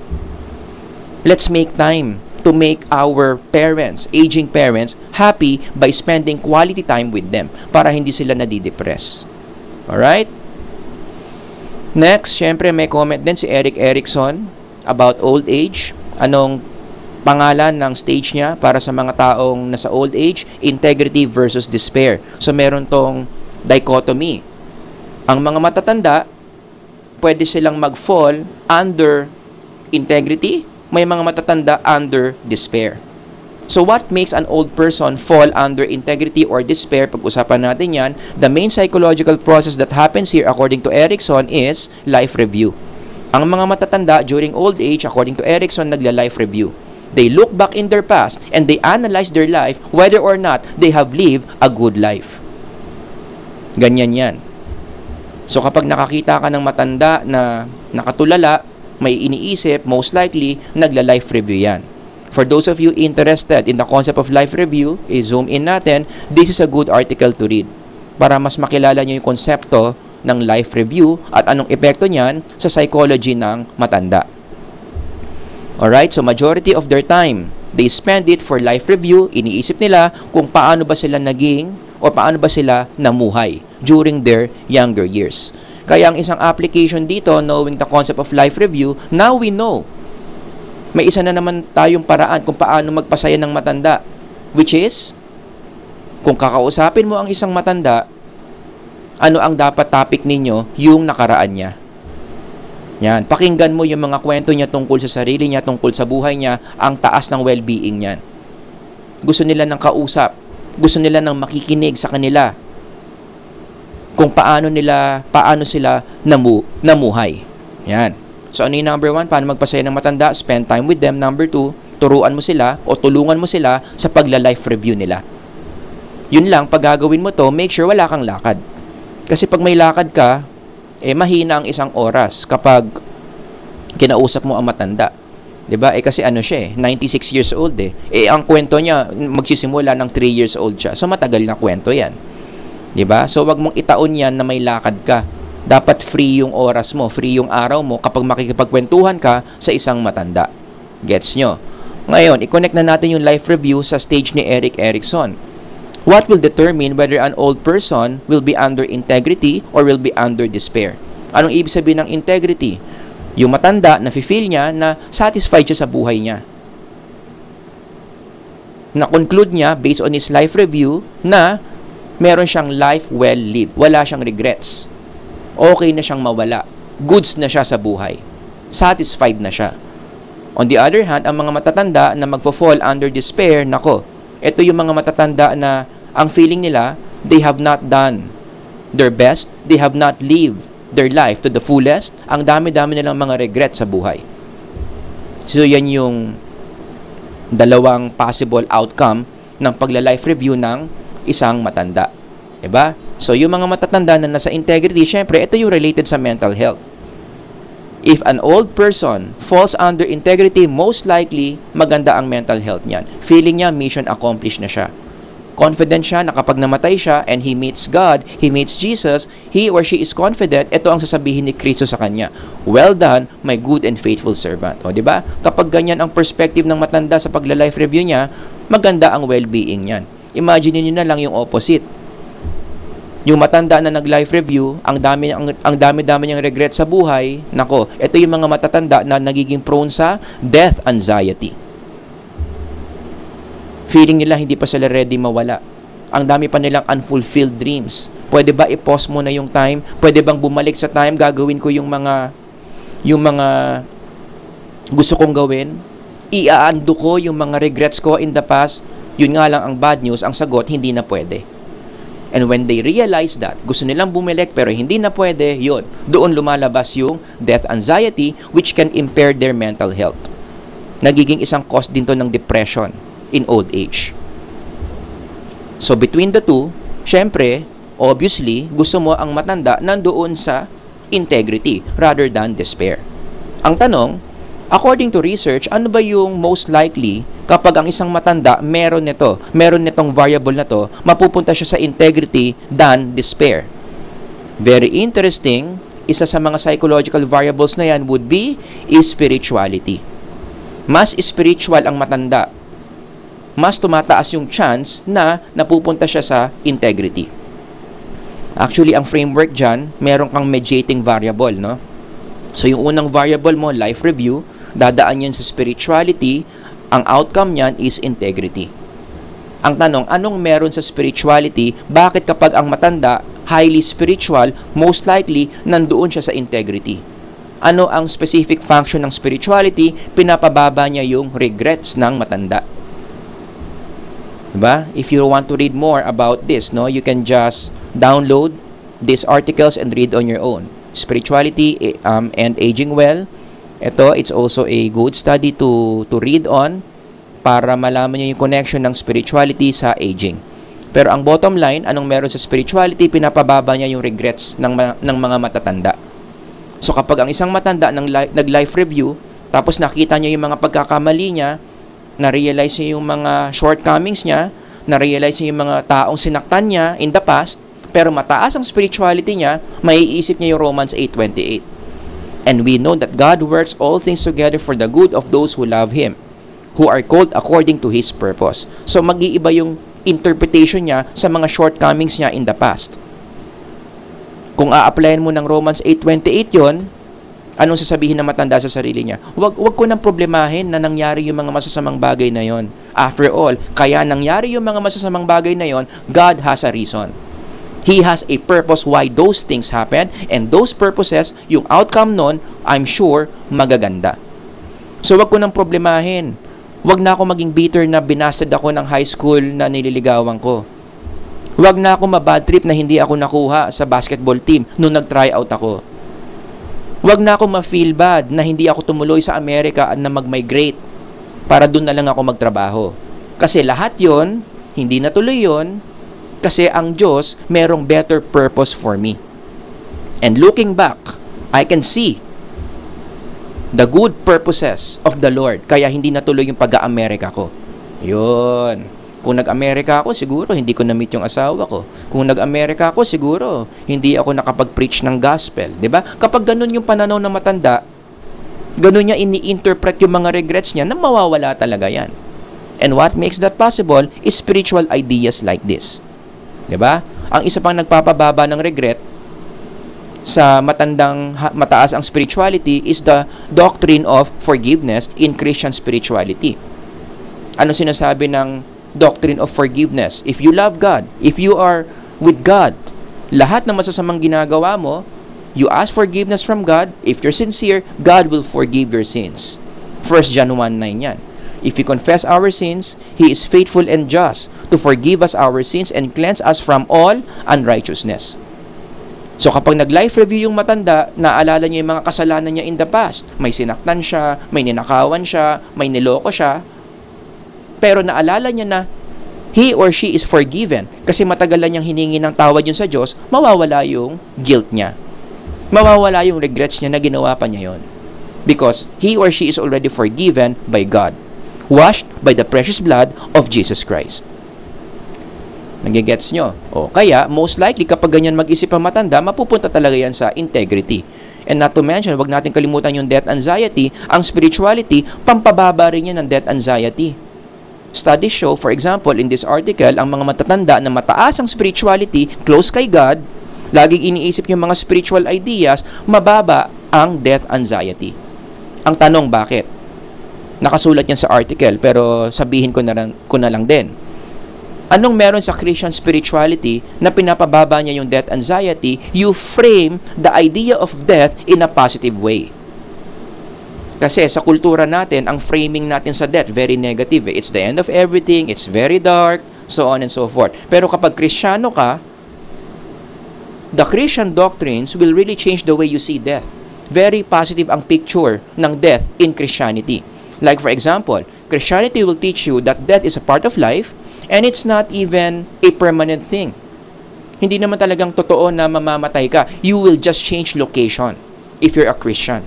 Let's make time to make our parents, aging parents, happy by spending quality time with them para hindi sila nadidepress. Alright? Next, syempre may comment din si Eric Erickson about old age. Anong pangalan ng stage niya para sa mga taong nasa old age? Integrity versus despair. So meron tong dichotomy. Ang mga matatanda, pwede silang mag-fall under integrity, may mga matatanda under despair. So what makes an old person fall under integrity or despair? Pag-usapan natin yan. The main psychological process that happens here according to Erickson is life review. Ang mga matatanda during old age, according to Erickson, nagla-life review. They look back in their past and they analyze their life whether or not they have lived a good life. Ganyan yan. So kapag nakakita ka ng matanda na nakatulala, may iniisip, most likely, nagla-life review yan. For those of you interested in the concept of life review, i-zoom in natin, this is a good article to read para mas makilala nyo yung konsepto ng life review at anong epekto niyan sa psychology ng matanda. Alright, so majority of their time, they spend it for life review. Iniisip nila kung paano ba sila naging o paano ba sila namuhay during their younger years. Kaya ang isang application dito, knowing the concept of life review, now we know. May isa na naman tayong paraan kung paano magpasaya ng matanda. Which is, kung kakausapin mo ang isang matanda, ano ang dapat topic ninyo? Yung nakaraan niya. Yan. Pakinggan mo yung mga kwento niya tungkol sa sarili niya, tungkol sa buhay niya, ang taas ng well-being niyan. Gusto nila ng kausap. Gusto nila ng makikinig sa kanila. Kung paano nila, paano sila namu, namuhay. Yan. So, ano yung number one? Paano magpasaya ng matanda? Spend time with them. Number two, turuan mo sila o tulungan mo sila sa pagla-life review nila. Yun lang, pag gagawin mo to, make sure wala kang lakad. Kasi pag may lakad ka, eh mahina ang isang oras kapag kinausap mo ang matanda. 'Di ba? Eh kasi ano siya eh, ninety-six years old eh. Eh ang kwento niya magsisimula ng three years old siya. So matagal na kwento 'yan. 'Di ba? So wag mong itaon 'yan na may lakad ka. Dapat free yung oras mo, free yung araw mo kapag makikipagkwentuhan ka sa isang matanda. Gets nyo? Ngayon, i-connect na natin yung life review sa stage ni Eric Erickson. What will determine whether an old person will be under integrity or will be under despair? Anong ibig sabihin ng integrity? Yung matanda, nafe-feel niya na satisfied siya sa buhay niya. Na-conclude niya, based on his life review, na meron siyang life well lived. Wala siyang regrets. Okay na siyang mawala. Goods na siya sa buhay. Satisfied na siya. On the other hand, ang mga matatanda na magfo-fall under despair, nako, ito yung mga matatanda na ang feeling nila, they have not done their best, they have not lived their life to the fullest. Ang dami-dami nilang mga regret sa buhay. So, yan yung dalawang possible outcome ng pagla-life review ng isang matanda. Diba? So, yung mga matatanda na nasa integrity, syempre, ito yung related sa mental health. If an old person falls under integrity, most likely, maganda ang mental health niyan. Feeling niya, mission accomplished na siya. Confident siya na kapag namatay siya and he meets God, he meets Jesus, he or she is confident, ito ang sasabihin ni Kristo sa kanya. Well done, my good and faithful servant. O, diba? Kapag ganyan ang perspective ng matanda sa pagla-life review niya, maganda ang well-being niyan. Imagine niyo na lang yung opposite. Yung matanda na nag-life review, ang dami ang, ang dami-dami niyang regret sa buhay. Nako, ito yung mga matatanda na nagiging prone sa death anxiety. Feeling nila hindi pa sila ready mawala. Ang dami pa nilang unfulfilled dreams. Pwede ba i-pause mo na yung time? Pwede bang bumalik sa time? Gagawin ko yung mga yung mga gusto kong gawin? I-aando ko yung mga regrets ko in the past? Yun nga lang ang bad news, ang sagot, hindi na pwede. And when they realize that, gusto nilang bumalik pero hindi na pwede, yun, doon lumalabas yung death anxiety which can impair their mental health. Nagiging isang cause din to ng depression in old age. So between the two, syempre, obviously, gusto mo ang matanda nandoon sa integrity rather than despair. Ang tanong, according to research, ano ba yung most likely kapag ang isang matanda meron nito, meron nitong variable na to, mapupunta siya sa integrity than despair? Very interesting, isa sa mga psychological variables na yan would be spirituality. Mas spiritual ang matanda, mas tumataas yung chance na napupunta siya sa integrity. Actually, ang framework dyan, meron kang mediating variable, no? So, yung unang variable mo, life review, dadaan yun sa spirituality, ang outcome niyan is integrity. Ang tanong, anong meron sa spirituality? Bakit kapag ang matanda, highly spiritual, most likely, nandoon siya sa integrity? Ano ang specific function ng spirituality? Pinapababa niya yung regrets ng matanda. Diba? If you want to read more about this, no, you can just download these articles and read on your own. Spirituality um, and aging well. Ito, it's also a good study to to read on para malaman niyo yung connection ng spirituality sa aging. Pero ang bottom line, anong meron sa spirituality, pinapababa niya yung regrets ng, ng mga matatanda. So kapag ang isang matanda ng li- nag-life review, tapos nakita niya yung mga pagkakamali niya, na-realize niya yung mga shortcomings niya, na-realize niya yung mga taong sinaktan niya in the past, pero mataas ang spirituality niya, maiisip niya yung Romans eight twenty-eight. And we know that God works all things together for the good of those who love Him, who are called according to His purpose. So mag-iiba yung interpretation niya sa mga shortcomings niya in the past. Kung a-applyan mo ng Romans eight twenty-eight yon, anong sasabihin ng matanda sa sarili niya? Wag, wag ko nang problemahin na nangyari yung mga masasamang bagay na yon. After all, kaya nangyari yung mga masasamang bagay na yon, God has a reason. He has a purpose why those things happen, and those purposes, yung outcome nun, I'm sure, magaganda. So, wag ko nang problemahin. Wag na ako maging bitter na binasted ako ng high school na nililigawan ko. Wag na ako mabad trip na hindi ako nakuha sa basketball team nung nag-try out ako. Wag na ako ma-feel bad na hindi ako tumuloy sa Amerika at na mag-migrate para doon na lang ako magtrabaho. Kasi lahat yon, hindi natuloy yon, kasi ang Diyos merong better purpose for me. And looking back, I can see the good purposes of the Lord. Kaya hindi natuloy yung pag-Amerika ko. Yun. Kung nag-Amerika ako, siguro hindi ko na-meet yung asawa ko. Kung nag-Amerika ako, siguro hindi ako nakapag-preach ng gospel. Diba? Kapag ganun yung pananaw ng matanda, ganun niya ini-interpret yung mga regrets niya na mawawala talaga yan. And what makes that possible is spiritual ideas like this. Diba? Ang isa pang nagpapababa ng regret sa matandang mataas ang spirituality is the doctrine of forgiveness in Christian spirituality. Ano sinasabi ng doctrine of forgiveness? If you love God, if you are with God, lahat ng masasamang ginagawa mo, you ask forgiveness from God. If you're sincere, God will forgive your sins. First John one nine yan. If we confess our sins, He is faithful and just to forgive us our sins and cleanse us from all unrighteousness. So kapag nag-life review yung matanda, naalala niya yung mga kasalanan niya in the past. May sinaktan siya, may ninakawan siya, may niloko siya. Pero naalala niya na he or she is forgiven kasi matagal na niyang hiningi ng tawad yun sa Diyos, mawawala yung guilt niya. Mawawala yung regrets niya na ginawa pa niya yun. Because he or she is already forgiven by God, washed by the precious blood of Jesus Christ. Nagigets nyo? O, kaya, most likely, kapag ganyan mag-isip ang matanda, mapupunta talaga yan sa integrity. And not to mention, wag natin kalimutan yung death anxiety. Ang spirituality, pampababa rin yan ng death anxiety. Studies show, for example, in this article, ang mga matatanda na mataas ang spirituality, close kay God, laging iniisip yung mga spiritual ideas, mababa ang death anxiety. Ang tanong, bakit? Nakasulat yan sa article, pero sabihin ko na, lang, ko na lang din. Anong meron sa Christian spirituality na pinapababa niya yung death anxiety? You frame the idea of death in a positive way. Kasi sa kultura natin, ang framing natin sa death, very negative. It's the end of everything, it's very dark, so on and so forth. Pero kapag Kristiyano ka, the Christian doctrines will really change the way you see death. Very positive ang picture ng death in Christianity. Like for example, Christianity will teach you that death is a part of life and it's not even a permanent thing. Hindi naman talagang totoo na mamamatay ka. You will just change location if you're a Christian.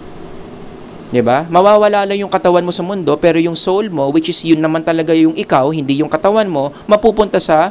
Diba? Mawawala lang yung katawan mo sa mundo, pero yung soul mo, which is yun naman talaga yung ikaw, hindi yung katawan mo, mapupunta sa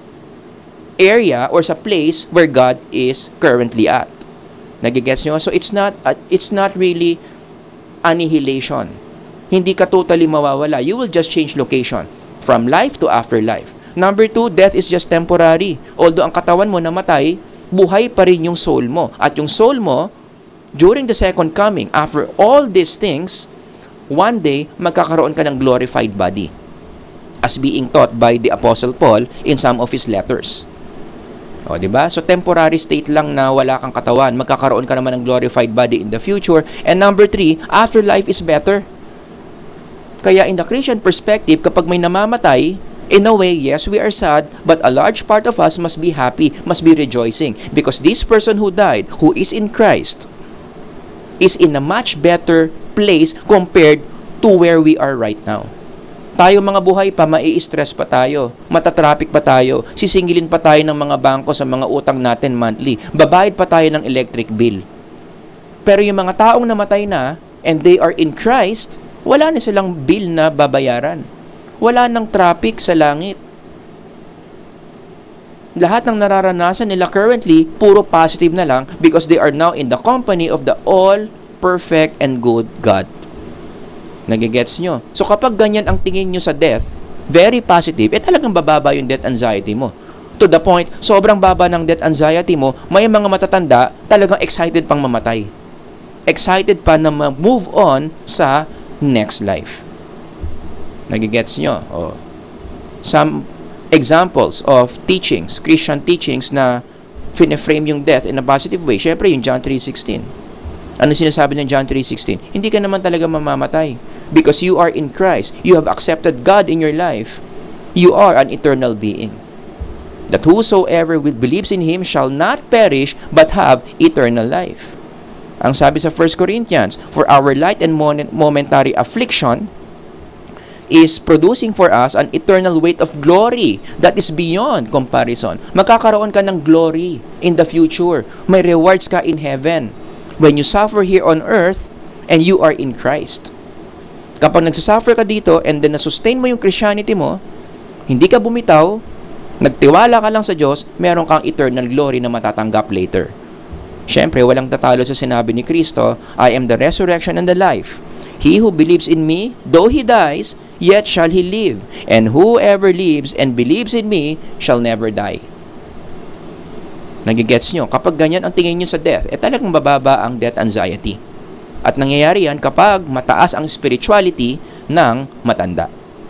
area or sa place where God is currently at. Nagigets nyo? So it's not uh, it's not really annihilation. Hindi ka totally mawawala. You will just change location from life to afterlife. Number two, death is just temporary. Although ang katawan mo namatay, buhay pa rin yung soul mo. At yung soul mo, during the second coming, after all these things, one day, magkakaroon ka ng glorified body as being taught by the Apostle Paul in some of his letters. O, diba? So, temporary state lang na wala kang katawan. Magkakaroon ka naman ng glorified body in the future. And number three, afterlife is better. Kaya in the Christian perspective, kapag may namamatay, in a way, yes, we are sad, but a large part of us must be happy, must be rejoicing. Because this person who died, who is in Christ, is in a much better place compared to where we are right now. Tayo mga buhay pa, mai-stress pa tayo, matatraffic pa tayo, sisingilin pa tayo ng mga bangko sa mga utang natin monthly, babayad pa tayo ng electric bill. Pero yung mga taong namatay na, and they are in Christ, wala na silang bill na babayaran. Wala nang traffic sa langit. Lahat ng nararanasan nila currently, puro positive na lang because they are now in the company of the all-perfect and good God. Nagigets nyo? So kapag ganyan ang tingin nyo sa death, very positive, eh talagang bababa yung death anxiety mo. To the point, sobrang baba ng death anxiety mo, may mga matatanda talagang excited pang mamatay. Excited pa na move on sa next life. Nagigets nyo? Oh. Some examples of teachings, Christian teachings na fine-frame yung death in a positive way. Syempre, yung John three sixteen. Ano sinasabi ng John three sixteen? Hindi ka naman talaga mamamatay. Because you are in Christ. You have accepted God in your life. You are an eternal being. That whosoever will believes in Him shall not perish, but have eternal life. Ang sabi sa First Corinthians, for our light and momentary affliction is producing for us an eternal weight of glory that is beyond comparison. Magkakaroon ka ng glory in the future. May rewards ka in heaven when you suffer here on earth and you are in Christ. Kapag nagsasuffer ka dito and then na-sustain mo yung Christianity mo, hindi ka bumitaw, nagtiwala ka lang sa Diyos, meron kang eternal glory na matatanggap later. Siyempre, walang tatalo sa sinabi ni Kristo, I am the resurrection and the life. He who believes in me, though he dies, yet shall he live. And whoever lives and believes in me shall never die. Nagigets nyo? Kapag ganyan ang tingin nyo sa death, eh talagang bababa ang death anxiety. At nangyayari yan kapag mataas ang spirituality ng matanda.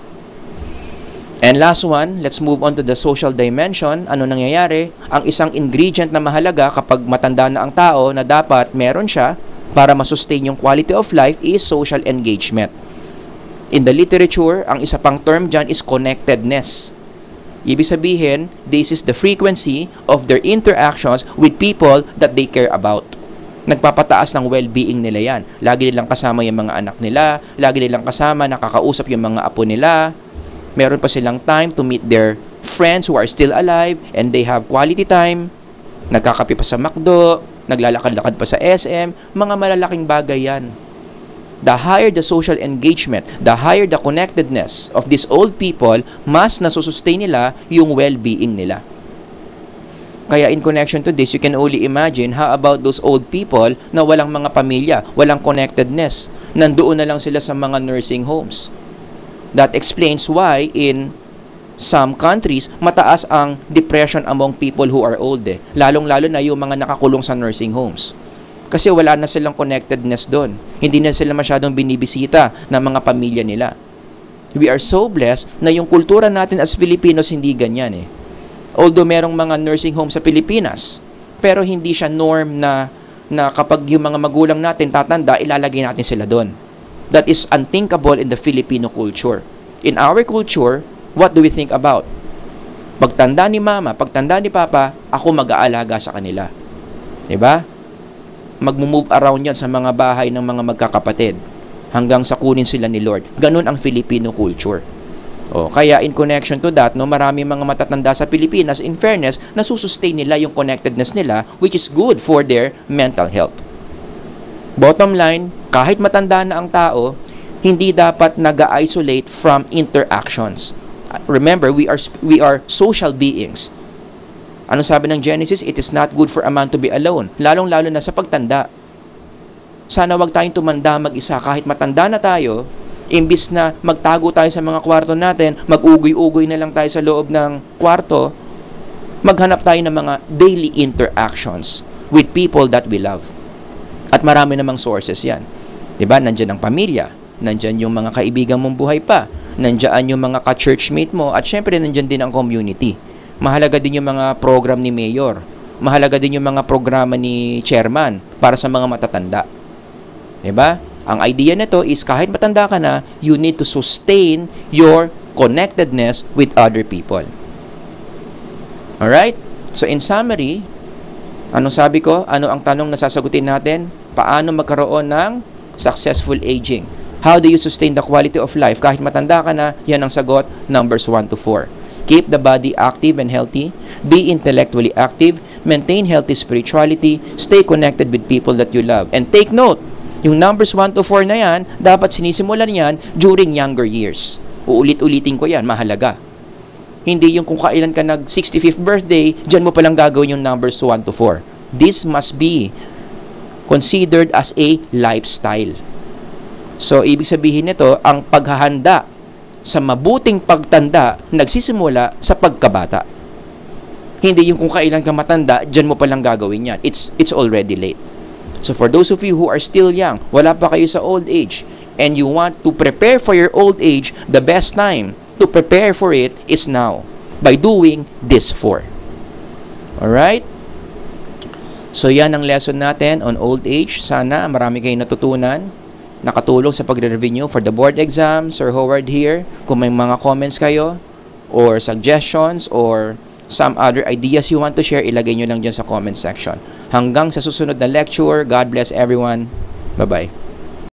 And last one, let's move on to the social dimension. Ano nangyayari? Ang isang ingredient na mahalaga kapag matanda na ang tao na dapat meron siya para masustain yung quality of life is social engagement. In the literature, ang isa pang term dyan is connectedness. Ibig sabihin, this is the frequency of their interactions with people that they care about. Nagpapataas ng well-being nila yan. Lagi nilang kasama yung mga anak nila, lagi nilang kasama, nakakausap yung mga apo nila. Meron pa silang time to meet their friends who are still alive and they have quality time. Nagkakape pa sa McDo, naglalakad-lakad pa sa S M, mga malalaking bagay yan. The higher the social engagement, the higher the connectedness of these old people, mas nasusustain nila yung well-being nila. Kaya in connection to this, you can only imagine how about those old people na walang mga pamilya, walang connectedness. Nandoon na lang sila sa mga nursing homes. That explains why in some countries, mataas ang depression among people who are old eh. Lalong-lalo na yung mga nakakulong sa nursing homes. Kasi wala na silang connectedness doon. Hindi na sila masyadong binibisita ng mga pamilya nila. We are so blessed na yung kultura natin as Filipinos hindi ganyan eh. Although merong mga nursing home sa Pilipinas, pero hindi siya norm na, na kapag yung mga magulang natin tatanda, ilalagay natin sila doon. That is unthinkable in the Filipino culture. In our culture, what do we think about? Pagtanda ni mama, pagtanda ni papa, ako mag-aalaga sa kanila. Diba? Mag-move around yan sa mga bahay ng mga magkakapatid hanggang sa kunin sila ni Lord. Ganun ang Filipino culture. O, kaya in connection to that, no, marami mga matatanda sa Pilipinas, in fairness, nasusustain nila yung connectedness nila, which is good for their mental health. Bottom line, kahit matanda na ang tao, hindi dapat nag-isolate from interactions. Remember, we are we are social beings. Ano sabi ng Genesis? It is not good for a man to be alone. Lalong-lalo na sa pagtanda. Sana wag tayong tumanda mag-isa. Kahit matanda na tayo, imbis na magtago tayo sa mga kwarto natin, mag-ugoy-ugoy na lang tayo sa loob ng kwarto, maghanap tayo ng mga daily interactions with people that we love. At marami namang sources yan. Diba? Nandyan ang pamilya. Nandyan yung mga kaibigan mong buhay pa. Nandyan yung mga ka-churchmate mo. At syempre, nandyan din ang community. Mahalaga din yung mga program ni Mayor. Mahalaga din yung mga programa ni Chairman para sa mga matatanda. Diba? Ang idea nito is kahit matanda ka na, you need to sustain your connectedness with other people. Alright? So in summary, anong sabi ko? Ano ang tanong na sasagutin natin? Paano magkaroon ng successful aging? How do you sustain the quality of life? Kahit matanda ka na, yan ang sagot, numbers one to four. Keep the body active and healthy. Be intellectually active. Maintain healthy spirituality. Stay connected with people that you love. And take note, yung numbers one to four na yan, dapat sinisimulan yan during younger years. Uulit-ulitin ko yan, mahalaga. Hindi yung kung kailan ka nag sixty-fifth birthday, dyan mo palang gagawin yung numbers one to four. This must be considered as a lifestyle. So, ibig sabihin nito, ang paghahanda sa mabuting pagtanda, nagsisimula sa pagkabata. Hindi yung kung kailan ka matanda, dyan mo palang gagawin yan. It's, it's already late. So for those of you who are still young, wala pa kayo sa old age, and you want to prepare for your old age, the best time to prepare for it is now, by doing this four. Alright? So yan ang lesson natin on old age. Sana marami kayong natutunan, nakatulong sa pagre-review for the board exam. Sir Howard here. Kung may mga comments kayo, or suggestions, or some other ideas you want to share, ilagay nyo lang dyan sa comment section. Hanggang sa susunod na lecture, God bless everyone. Bye-bye.